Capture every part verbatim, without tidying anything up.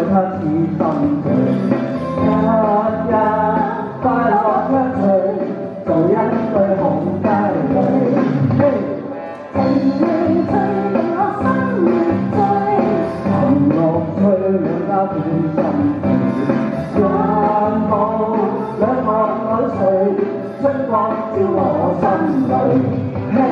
他似心醉，日日快樂一歲，做一對紅雞女。情未醉令我心越醉，情樂醉兩家滿心醉，讓舞兩樂女睡，春光照我心裏。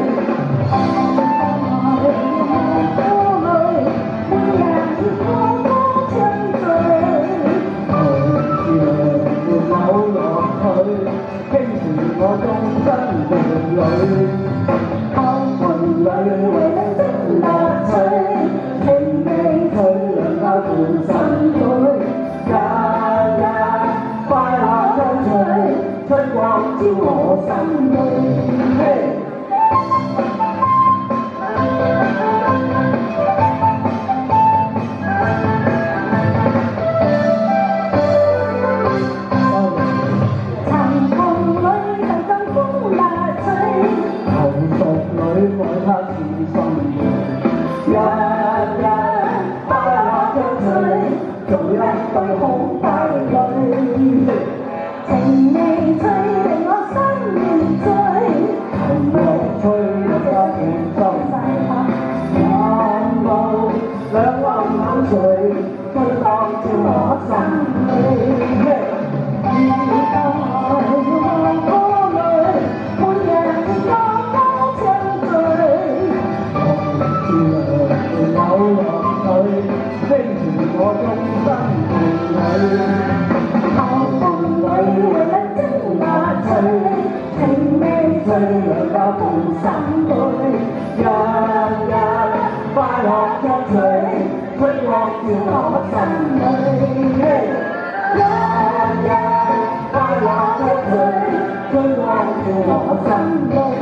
我終身伴侶，後門裏為你的樂趣，情未退兩家伴心醉，日日快樂相隨，春光照我心裏。愛他似心醉，日日快樂相隨，做一對好閨女。情未醉令我心越醉，情若醉一家伴心醉，晚露兩閨口水，春光照我心裏。我終身伴侶，後風裏為你蒸麻醉，情未醉兩家伴心醉，日日快樂相隨，春光照我心裏。日日快樂相隨，春光照我心裏。